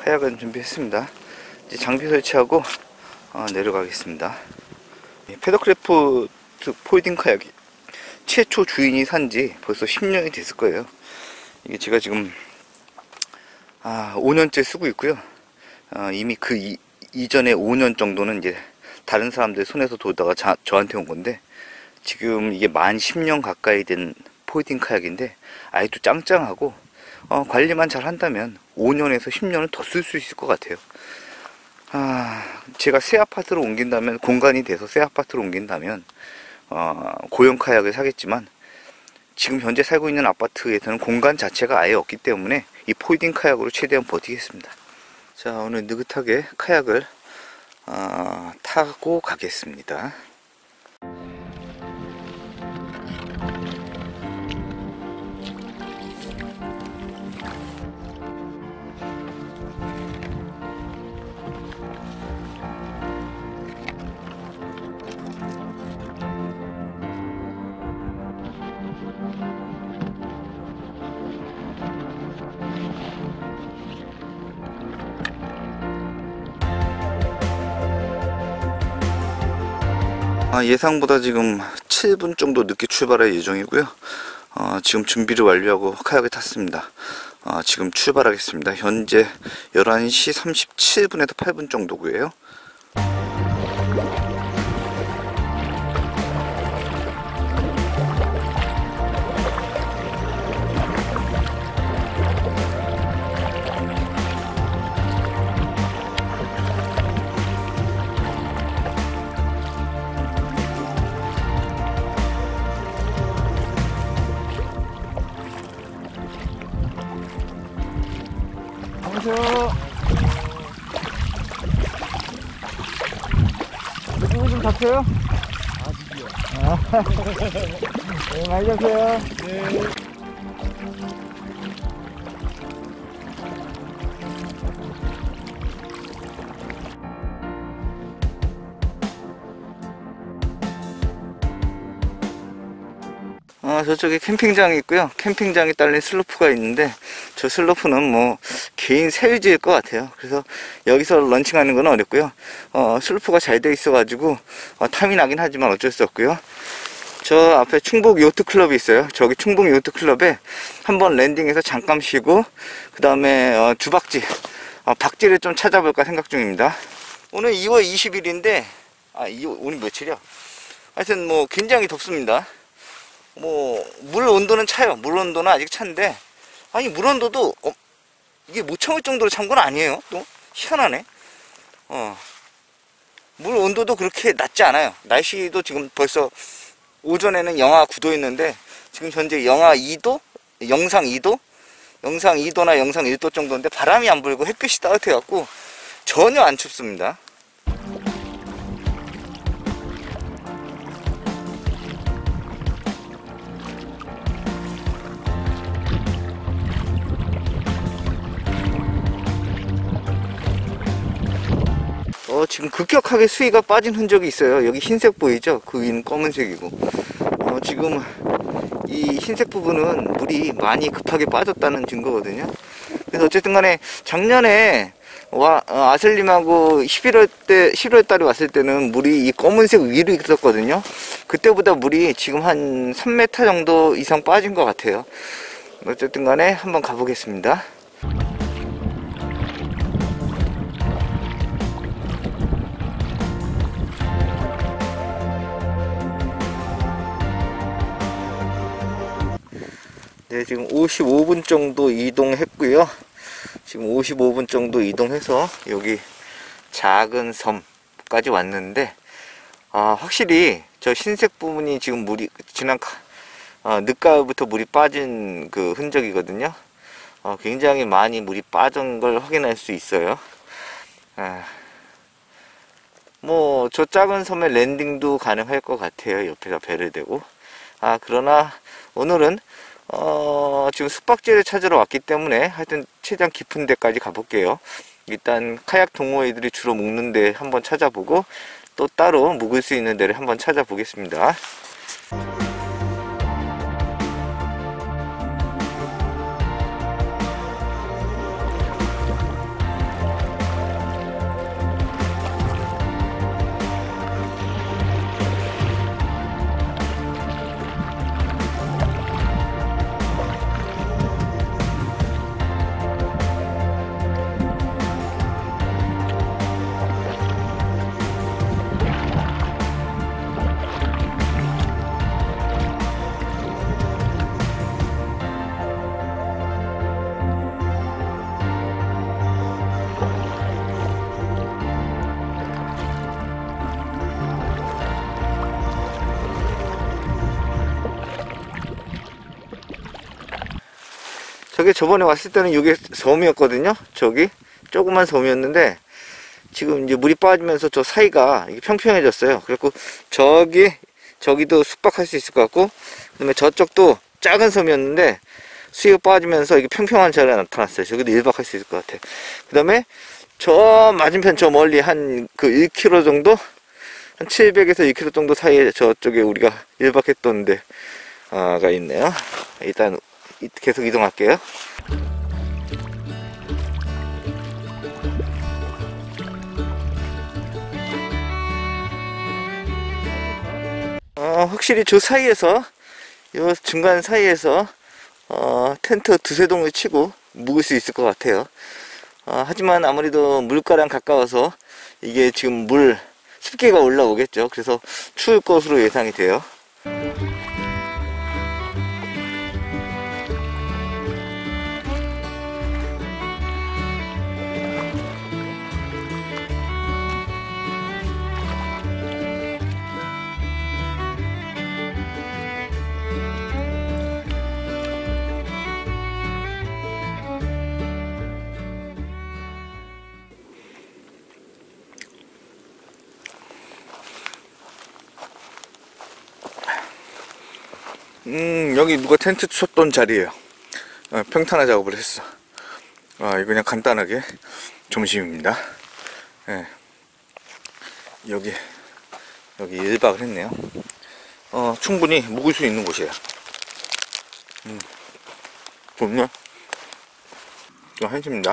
카약은 준비했습니다. 이제 장비 설치하고 내려가겠습니다. 패더크래프트 폴딩 카약이 최초 주인이 산지 벌써 10년이 됐을 거예요. 이게 제가 지금 5년째 쓰고 있고요. 이미 그 이전에 5년 정도는 이제 다른 사람들 손에서 돌다가 저한테 온 건데, 지금 이게 만 10년 가까이 된 폴딩 카약인데 아직도 짱짱하고 관리만 잘 한다면 5년에서 10년은 더 쓸 수 있을 것 같아요. 제가 새 아파트로 옮긴다면, 공간이 돼서 새 아파트로 옮긴다면 고형 카약을 사겠지만, 지금 현재 살고 있는 아파트에서는 공간 자체가 아예 없기 때문에 이 폴딩 카약으로 최대한 버티겠습니다. 자, 오늘 느긋하게 카약을 타고 가겠습니다. 예상보다 지금 7분 정도 늦게 출발할 예정이고요. 지금 준비를 완료하고 카약을 탔습니다. 지금 출발하겠습니다. 현재 11시 37분에서 8분 정도고요. 안녕하세요. 물고기 좀 잡혀요? 드디어. 네, 많이 잡혀요. 네. 저쪽에 캠핑장이 있고요. 캠핑장에 딸린 슬로프가 있는데, 저 슬로프는 뭐 개인 세유지일 것 같아요. 그래서 여기서 런칭하는 건 어렵고요. 슬로프가 잘 돼 있어 가지고 탐이 나긴 하지만 어쩔 수 없고요. 저 앞에 충북 요트 클럽이 있어요. 저기 충북 요트 클럽에 한번 랜딩해서 잠깐 쉬고, 그 다음에 주박지, 박지를 좀 찾아볼까 생각 중입니다. 오늘 2월 20일인데 오늘 며칠이야? 하여튼 뭐 굉장히 덥습니다. 물 온도는 차요. 물 온도는 아직 찬데, 물 온도도 이게 못 참을 정도로 찬 건 아니에요. 또 희한하네. 물 온도도 그렇게 낮지 않아요. 날씨도 지금 벌써 오전에는 영하 9도였는데 지금 현재 영하 2도? 영상 2도? 영상 2도나 영상 1도 정도인데 바람이 안 불고 햇빛이 따뜻해 갖고 전혀 안 춥습니다. 지금 급격하게 수위가 빠진 흔적이 있어요. 여기 흰색 보이죠? 그 위는 검은색이고, 지금 이 흰색 부분은 물이 많이 급하게 빠졌다는 증거거든요. 그래서 어쨌든 간에 작년에 아슬림하고 11월 달에 왔을 때는 물이 이 검은색 위로 있었거든요. 그때보다 물이 지금 한 3m 정도 이상 빠진 것 같아요. 어쨌든 간에 한번 가보겠습니다. 네, 지금 55분 정도 이동했고요. 지금 55분 정도 이동해서 여기 작은 섬까지 왔는데, 확실히 저 흰색 부분이 지금 물이 지난 늦가을부터 물이 빠진 그 흔적이거든요. 굉장히 많이 물이 빠진 걸 확인할 수 있어요. 뭐 저 작은 섬에 랜딩도 가능할 것 같아요. 옆에다 배를 대고. 그러나 오늘은 지금 숙박지를 찾으러 왔기 때문에 하여튼 최대한 깊은 데까지 가볼게요. 일단 카약 동호회들이 주로 묵는 데 한번 찾아보고, 또 따로 묵을 수 있는 데를 한번 찾아보겠습니다. 저게 저번에 왔을 때는 이게 섬이었거든요. 저기 조그만 섬이었는데 지금 이제 물이 빠지면서 저 사이가 이게 평평해졌어요. 그래갖고 저기도 숙박할 수 있을 것 같고, 그다음에 저쪽도 작은 섬이었는데 수위가 빠지면서 이게 평평한 자리가 나타났어요. 저기도 1박 할 수 있을 것 같아. 그 다음에 저 맞은편 저 멀리 한 그 1km 정도? 한 700에서 2km 정도 사이에 저쪽에 우리가 1박 했던 데가 있네요. 일단 계속 이동할게요. 확실히 저 사이에서, 요 중간 사이에서 텐트 두세 동을 치고 묵을 수 있을 것 같아요. 하지만 아무래도 물가랑 가까워서 이게 지금 습기가 올라오겠죠. 그래서 추울 것으로 예상이 돼요. 여기 누가 텐트 쳤던 자리에요. 평탄화 작업을 했어. 이거 그냥 간단하게 점심입니다. 여기 1박을 했네요. 충분히 묵을 수 있는 곳이에요. 좋네. 이거 한심입니다.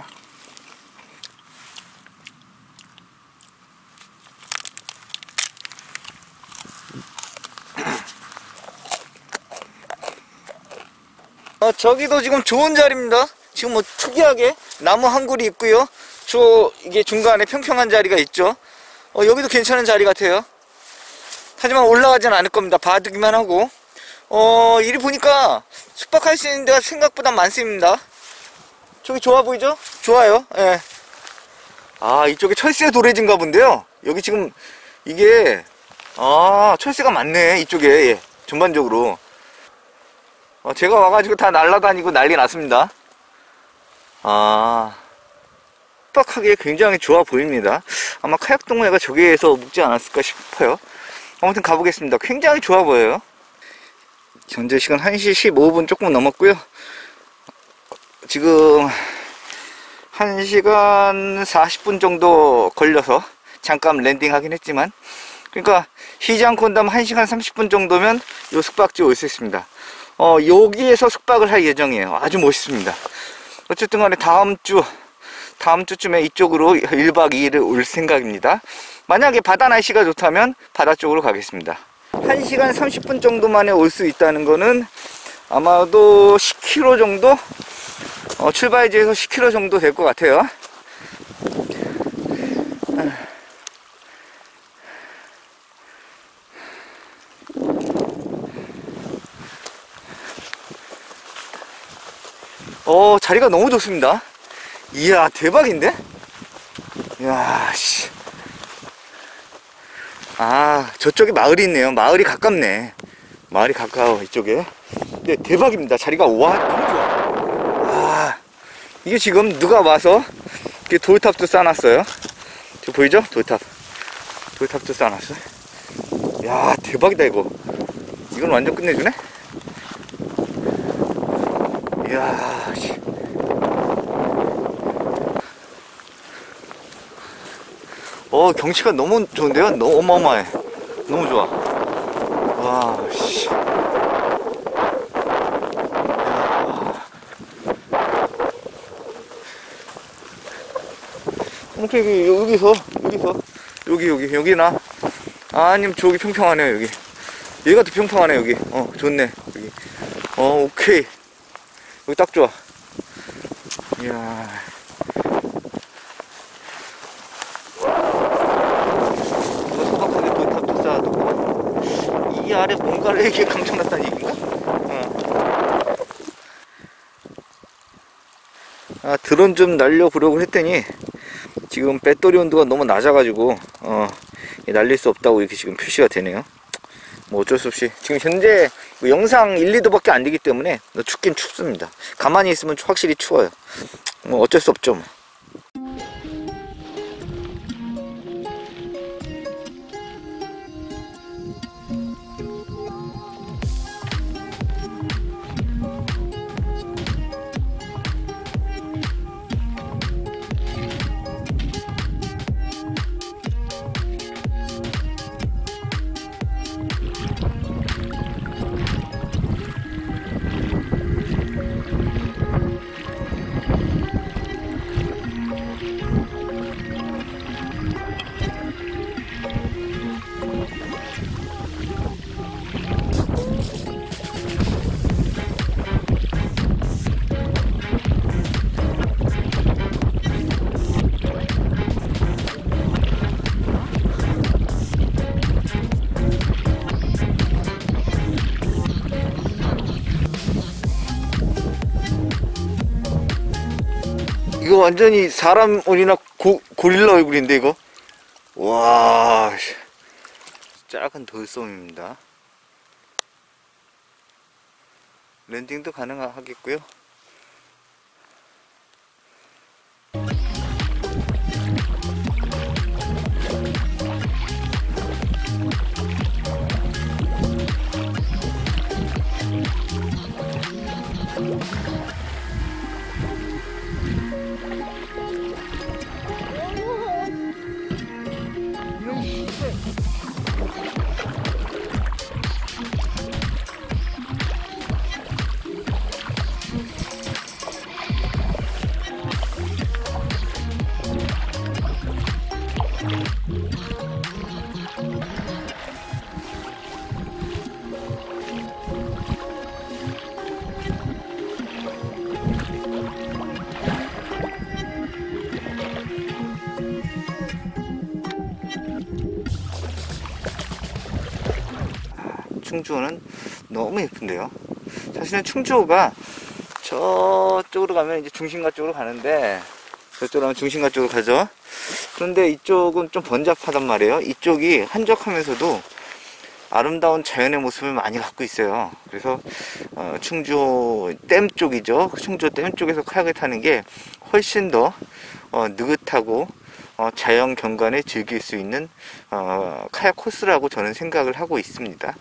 저기도 지금 좋은 자리입니다. 지금 뭐 특이하게 나무 한 그루 있고요. 이게 중간에 평평한 자리가 있죠. 여기도 괜찮은 자리 같아요. 하지만 올라가지는 않을 겁니다. 봐두기만 하고. 이리 보니까 숙박할 수 있는 데가 생각보다 많습니다. 저기 좋아 보이죠? 좋아요. 예. 이쪽에 철새 도래지인가 본데요. 여기 지금 이게 철새가 많네. 이쪽에. 예. 전반적으로 제가 와가지고 다 날아다니고 난리 났습니다. 숙박하기에 굉장히 좋아 보입니다. 아마 카약 동호회가 저기에서 묵지 않았을까 싶어요. 아무튼 가보겠습니다. 굉장히 좋아 보여요. 현재 시간 1시 15분 조금 넘었고요. 지금 1시간 40분 정도 걸려서 잠깐 랜딩하긴 했지만, 그러니까 쉬지 않고 온다면 1시간 30분 정도면 요 숙박지 올 수 있습니다. 여기에서 숙박을 할 예정이에요. 아주 멋있습니다. 어쨌든 간에 다음 주쯤에 이쪽으로 1박 2일을 올 생각입니다. 만약에 바다 날씨가 좋다면 바다 쪽으로 가겠습니다. 1시간 30분 정도 만에 올 수 있다는 거는 아마도 10km 정도? 출발지에서 10km 정도 될 것 같아요. 자리가 너무 좋습니다. 이야, 대박인데? 이야, 씨. 저쪽에 마을이 있네요. 마을이 가깝네. 마을이 가까워, 이쪽에. 네, 대박입니다. 자리가, 와, 너무 좋아. 이게 지금 누가 와서 이렇게 돌탑도 쌓아놨어요. 저 보이죠? 돌탑도 쌓아놨어요. 야, 대박이다, 이거. 이건 완전 끝내주네? 이야, 씨. 경치가 너무 좋은데요? 너무 어마어마해. 너무 좋아. 와, 씨. 여기나. 아니면 저기 평평하네요, 여기. 얘가 더 평평하네, 여기. 좋네, 여기. 오케이. 여기 딱 좋아. 이야. 소박하게 돌탑도 쌓아두고. 이 아래 뭔가를 이렇게 강청났다는 얘기인가? 드론 좀 날려보려고 했더니 지금 배터리 온도가 너무 낮아가지고 날릴 수 없다고 이렇게 지금 표시가 되네요. 뭐 어쩔 수 없이 지금 현재 뭐 영상 1, 2도밖에 안 되기 때문에 춥긴 춥습니다. 가만히 있으면 확실히 추워요. 뭐 어쩔 수 없죠. 이거 완전히 사람 얼이나 고릴라 얼굴인데 이거. 와, 작은 돌솜입니다. 랜딩도 가능하겠고요. 충주호는 너무 예쁜데요. 사실은 충주호가 저쪽으로 가면 이제 중심가 쪽으로 가는데, 저쪽으로 가면 중심가 쪽으로 가죠. 그런데 이쪽은 좀 번잡하단 말이에요. 이쪽이 한적하면서도 아름다운 자연의 모습을 많이 갖고 있어요. 그래서 충주호 댐 쪽이죠. 충주호 댐 쪽에서 카약을 타는 게 훨씬 더 느긋하고 자연 경관에 즐길 수 있는 카약 코스라고 저는 생각을 하고 있습니다.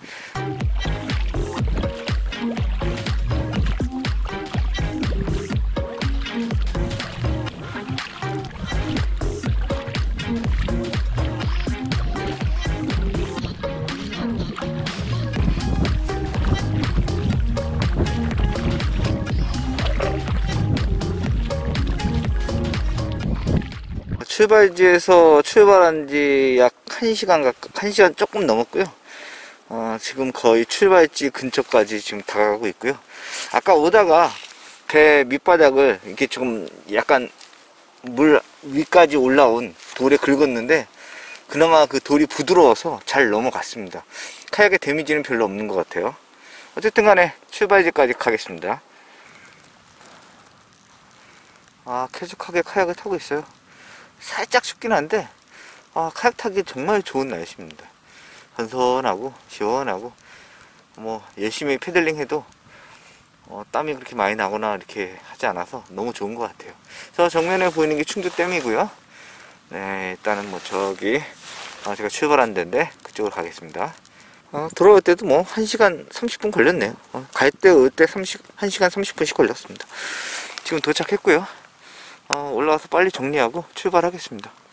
출발지에서 출발한 지 약 1시간 조금 넘었고요. 지금 거의 출발지 근처까지 지금 다가가고 있고요. 아까 오다가 배 밑바닥을 이렇게 조금 약간 물 위까지 올라온 돌에 긁었는데, 그나마 그 돌이 부드러워서 잘 넘어갔습니다. 카약에 데미지는 별로 없는 것 같아요. 어쨌든 간에 출발지까지 가겠습니다. 쾌적하게 카약을 타고 있어요. 살짝 춥긴 한데 카약 타기 정말 좋은 날씨입니다. 선선하고 시원하고, 뭐 열심히 패들링 해도 땀이 그렇게 많이 나거나 이렇게 하지 않아서 너무 좋은 것 같아요. 그래서 정면에 보이는 게 충주댐이고요. 네, 일단은 뭐 저기 제가 출발한 데인데 그쪽으로 가겠습니다. 돌아올 때도 뭐 1시간 30분 걸렸네요. 갈 때 올 때 1시간 30분씩 걸렸습니다. 지금 도착했고요. 올라와서 빨리 정리하고 출발하겠습니다.